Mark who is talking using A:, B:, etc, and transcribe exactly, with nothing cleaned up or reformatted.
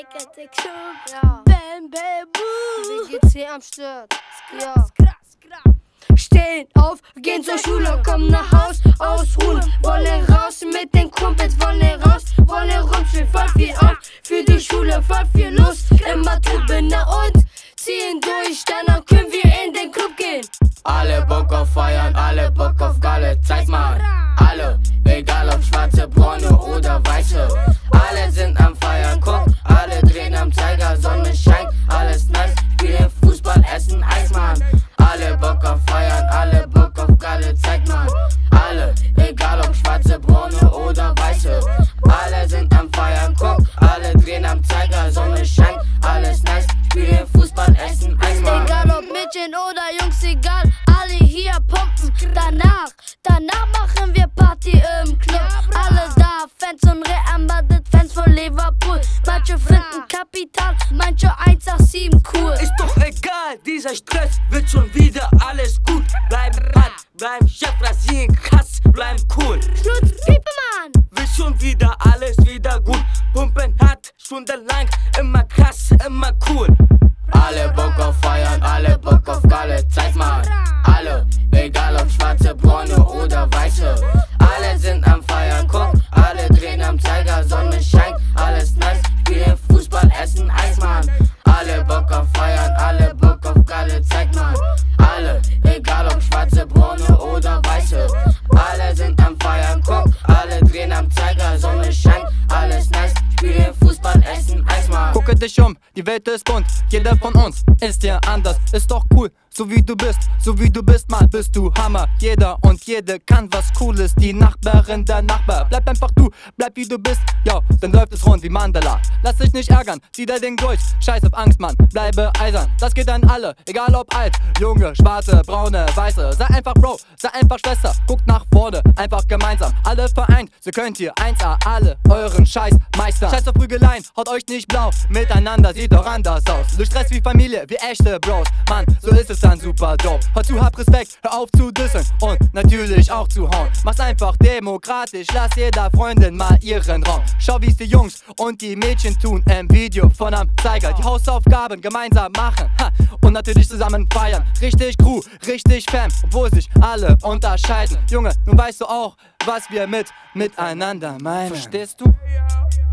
A: Ja. Bam, bam, boo. W G C am Start. Ja. Stehen auf, gehen zur Schule, kommen nach Haus, ausruhen. Wollen raus mit den Kumpels, wollen raus, wollen rumspielen. Voll viel auf für die Schule, voll viel Lust. Immer Trubine und ziehen durch, danach können wir in den Club gehen.
B: Alle Bock auf Feiern, alle Bock auf Galle, zeig mal. Alle, egal ob schwarze, braune oder weiße. Alle sind am Feiern, guck, alle drehen am Zeiger, Sonne scheint, alles nice. Spielen Fußball, essen Eismann. Alle Bock auf Feiern, alle Bock auf Galle, zeig mal. Alle, egal ob schwarze, braune oder weiße. Alle sind am Feiern, guck, alle drehen am Zeiger, Sonne scheint, alles nice. Spielen Fußball, essen Eismann.
A: Egal ob Mädchen oder Jungs, egal, alle hier pumpen. Danach, danach machen wir Party im Club. Alle da, Fans und Real Madrid, Fans von Liverpool. Manche finden Kapital, manche eins acht sieben cool.
C: Ist doch egal, dieser Stress wird schon wieder alles gut. Bleiben hart, bleiben Chef rasieren, krass, bleiben cool.
A: Schluss, Piepe, Mann!
C: Wird schon wieder alles wieder gut. Pumpen hart, stundenlang, immer krass, immer cool.
B: Alle Bock auf Feiern, alle Bock auf Galle, zeig mal. Alle, egal ob schwarze, braune oder weiße. Alle sind am Feiern, guck, alle drehen am Zeiger, Sonne scheint, alles nice. Spielen Fußball, essen Eismann. Alle Bock auf Feiern, alle Bock auf Galle, zeig mal. Alle, egal ob schwarze, braune oder weiße. Alle sind am Feiern, guck, alle drehen am Zeiger, Sonne scheint, alles nice. Spielen Fußball, essen Eismann.
D: Gucke dich um, die Welt ist bunt, jeder von uns ist ja anders, ist doch cool, so wie du bist, so wie du bist, Mann, bist du Hammer. Jeder und jede kann was Cooles, die Nachbarin, der Nachbar, bleib einfach du, bleib wie du bist, ja, dann läuft es rund wie Mandala. Lass dich nicht ärgern, zieh dein Ding durch, scheiß auf Angst, Mann, bleibe eisern, das geht an alle, egal ob alt, junge, schwarze, braune, weiße, sei einfach Bro, sei einfach Schwester, guckt nach vorne, einfach gemeinsam, alle vereint, so könnt ihr eins A alle euren Scheiß meistern. Scheiß auf Prügeleien, haut euch nicht blau, miteinander sieht doch anders aus, durch Stress wie Familie, wie echte Bros, Mann, so ist es dann super dope. Hör zu, hab Respekt, hör auf zu dissen und natürlich auch zu hauen. Mach's einfach demokratisch, lass jeder Freundin mal ihren Raum. Schau, wie's die Jungs und die Mädchen tun im Video von am Zeiger. Die Hausaufgaben gemeinsam machen, ha, und natürlich zusammen feiern. Richtig Crew, richtig Fam, obwohl sich alle unterscheiden. Junge, nun weißt du auch, was wir mit miteinander meinen. Verstehst du?